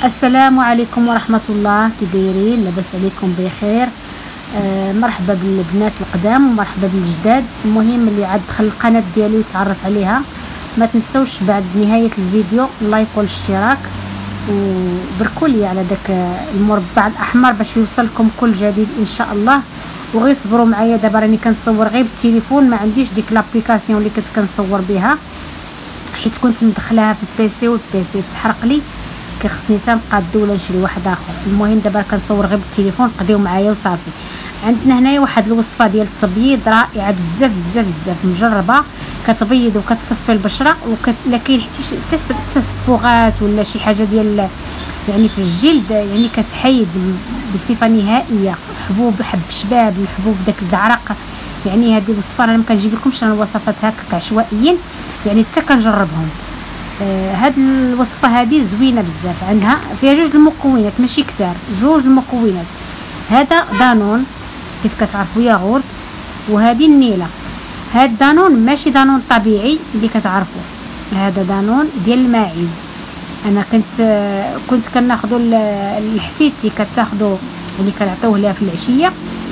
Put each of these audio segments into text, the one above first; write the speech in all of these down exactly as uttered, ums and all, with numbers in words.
السلام عليكم ورحمة الله، كي دايرين؟ لاباس عليكم بخير؟ آه مرحبا بالبنات القدام ومرحبا بالجداد. المهم اللي عاد دخل القناة ديالي وتعرف عليها ما تنسوش بعد نهاية الفيديو لايك والاشتراك وبركوا لي على داك المربع الاحمر باش يوصلكم كل جديد ان شاء الله. وغير صبروا معايا، دابا راني كنصور غير بالتليفون، ما عنديش ديك لابليكاسيون اللي كنت كنصور بها حيت كنت مدخلاها في البيسي والبيسي تحرق لي، كيخصني تنبقى ولا نشري واحد اخر. المهم دابا كنصور غير بالتليفون، قضيو معايا وصافي. عندنا هنايا واحد الوصفه ديال التبييض رائعه بزاف بزاف بزاف، مجربه، كتبيض وكتصفي البشره وكت... لكن حتى التصبغات ولا شي حاجه ديال يعني في الجلد يعني كتحيد بصفه نهائيه. حبوب حب شباب الحبوب داك الزعرق، يعني هذه الوصفه انا ما كنجيب لكمش انا الوصفات هكاك عشوائيا، يعني حتى كنجربهم. آه هاد الوصفه هذه زوينه بزاف، عندها فيها جوج المكونات ماشي كتار، جوج المكونات. هذا دانون كيف كتعرفوا ياغورت، وهذه النيله. هاد دانون ماشي دانون طبيعي اللي كتعرفوا، هذا دانون ديال الماعز. انا كنت آه كنت كناخذوا لحفيدتي كتاخذوا اللي كنعطيوه لها في العشيه،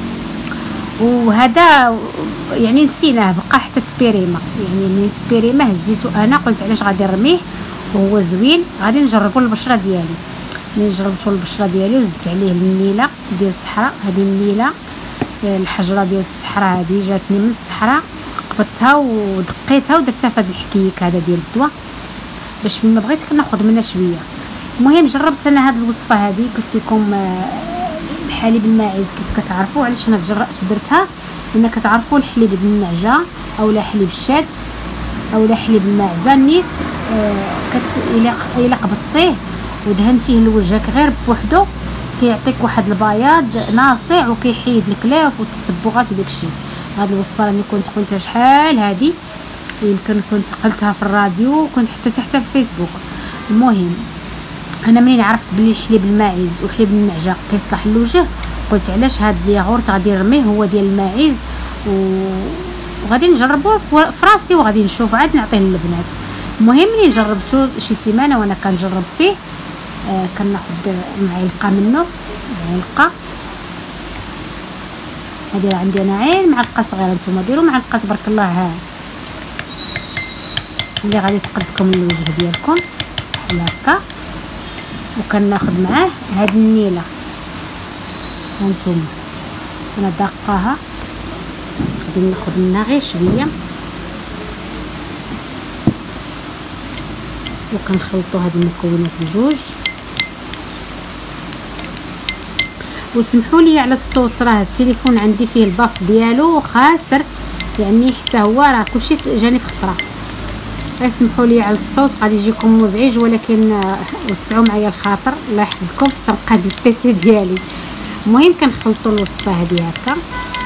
وهذا يعني نسيناه بقى حتى البيريمه، يعني من البيريمه هزيته انا قلت علاش غادي نرميه وهو زوين، غادي نجربوا البشره ديالي. ملي جربتوا البشره ديالي وزدت عليه النيله ديال الصحراء. هذه النيله الحجره ديال الصحراء هذه جاتني من الصحراء، قبضتها ودقيتها ودرتها في هذا الحكيك هذا ديال الدواء باش ملي بغيت كناخذ منها شويه. المهم جربت انا هذه الوصفه هذه، قلت لكم الحليب الماعز كيف كتعرفوا. علاش انا تجرأت ودرتها؟ لان كتعرفوا الحليب بالنعجه او لا حليب الشات او لا حليب الماعزه نيت، آه كت الى الى قبضتيه ودهنتيه لوجهك غير بوحدو كيعطيك واحد البياض ناصع وكيحيد الكلاف والتصبغات وداك الشيء. هذه الوصفه راني كنت قلتها شحال هذه، يمكن كنت قلتها في الراديو وكنت حتى تحت في الفيسبوك. المهم انا منين عرفت بلي حليب الماعز وحليب النعجه كيصلح للوجه، قلت علاش هاد الياغورت غادي نرميه، هو ديال الماعز وغادي نجربوه في راسي وغادي نشوف عاد نعطيه للبنات. المهم ملي جربته شي سيمانه وانا كنجرب فيه، آه كناخذ معلقه منه، معلقه هذه عندي انا عين معلقه صغيره، نتوما ديروا معلقه تبارك الله ها اللي غادي تقدكم الوجه ديالكم بحال هكا. وكناخذ معاه هاد النيله هانتوما انا داقاها، غادي ناخذ منها غير شويه وكنخلطوا هاد المكونات بجوج. وسمحوا لي على الصوت، راه التليفون عندي فيه الباف ديالو خاسر، يعني حتى هو راه كلشي جاني في خطره، اسمحوا لي على الصوت غادي يجيكم مزعج، ولكن وسعوا معايا الخاطر الله يحفظكم حتى نقاد البيسي ديالي. المهم كنخلطوا الوصفه هذه هكا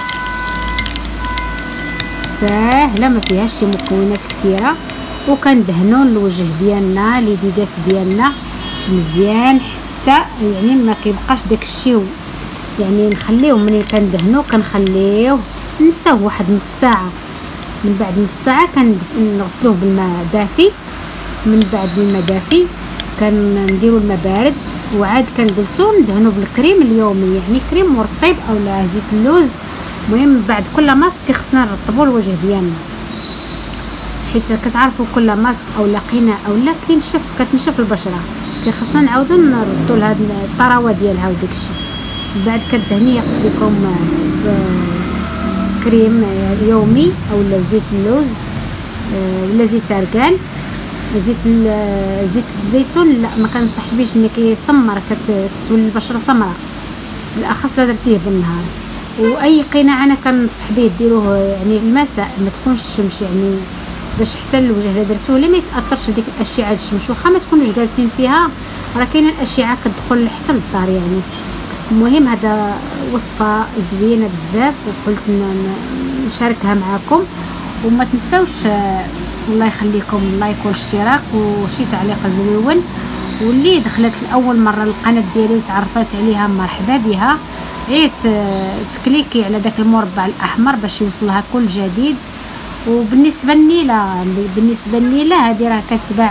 ساهله ما فيهاش شي مكونات كثيره، وكندهنوا الوجه ديالنا اليديدات ديالنا مزيان حتى يعني ما كيبقاش داك الشيء، يعني نخليوه ملي كندهنوا كنخليوه نساوه واحد نص ساعه. من بعد نص ساعه كنغسلوه بالماء دافي، من بعد الماء دافي كنديروا الماء بارد وعاد كنجلسوا ندهنوا بالكريم اليومي، يعني كريم مرطب او لا زيت اللوز. المهم بعد كل ماسك خصنا نرطبوا الوجه ديالنا، حيت كتعرفوا كل ماسك او لا قناع او لا كينشف كتنشف البشره، كيخصنا نعاودوا نردوا لهاد الطراوه ديالها وداك الشيء. بعد كدهنيه قلت لكم كريم يومي او لا زيت اللوز ولا زيت اركان. زيت زيت الزيتون لا ما كنصحش بيش ان كيسمر، كتولي البشره سمراء بالاخص لا درتيه بالنهار. واي قناع انا كنصح به ديروه يعني المساء، ما تكونش الشمس، يعني باش حتى الوجه الا درتوه لا ما يتاثرش بديك الاشعه الشمس، واخا ما تكونوش جالسين فيها راه كاينه الاشعه كتدخل حتى للدار يعني. المهم هذا وصفه زوينه بزاف وقلت نشاركها معكم. وما تنساوش الله يخليكم اللايك والاشتراك وشي تعليق زويون، واللي دخلت لاول مره القناه ديالي وتعرفت عليها مرحبا بها، غير تكليكي على داك المربع الاحمر باش يوصلها كل جديد. وبالنسبه للنيله بالنسبه للنيله هذه راه كتباع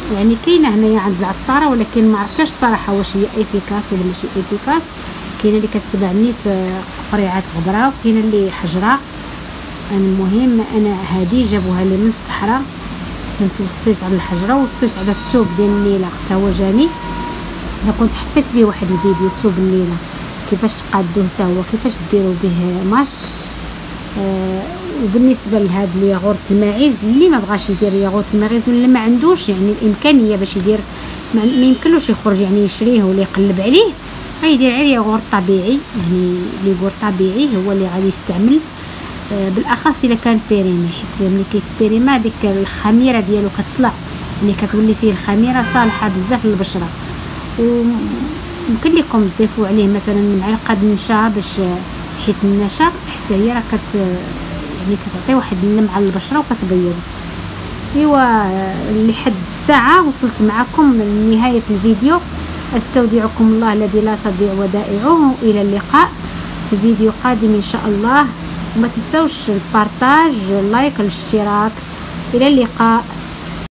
يعني كاينه هنايا عند العطاره، ولكن ما عرفتش الصراحه واش هي افيكاس ولا ماشي افيكاس. كاينه اللي كتبع نيت قريعات غبره، وكاينه اللي حجره. المهم انا هذه جابوها لي من الصحراء، كنت وصيت على الحجره وصيت على الثوب ديال الليله حتى هو جاني. انا كنت حطيت فيه واحد الفيديو ثوب الليله كيفاش تقادوه حتى هو، كيفاش ديروا به ماسك. آه وبالنسبه لهذا الياغورت الماعز اللي ما بغاش يدير ياغورت الماعز ولا ما عندوش يعني الامكانيه باش يدير، ما يمكنلوش يخرج يعني يشريه ولا يقلب عليه، غيدير غير ياغورت طبيعي. يعني ياغورت طبيعي هو اللي غادي يستعمل، آه بالاخص اذا كان بيريمي، حيت ملي كيتبيريما ديك الخميره ديالو كتطلع، ملي كتولي فيه الخميره صالحه بزاف للبشره. ويمكن لكم تضيفوا عليه مثلا معلقه النشا باش تحيد النشا، حتى هي راه كت يعني كتعطي واحد اللمعه للبشره وكتبيض. ايوا لحد الساعه وصلت معكم لنهايه الفيديو. استودعكم الله الذي لا تضيع ودائعه، الى اللقاء في فيديو قادم ان شاء الله. وما تنسوش البارطاج، اللايك، الاشتراك. الى اللقاء.